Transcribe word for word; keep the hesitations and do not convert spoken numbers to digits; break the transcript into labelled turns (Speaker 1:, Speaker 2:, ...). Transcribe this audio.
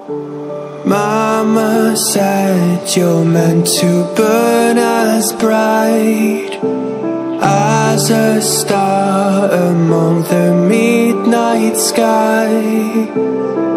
Speaker 1: Mama said you're meant to burn as bright as a star among the midnight sky.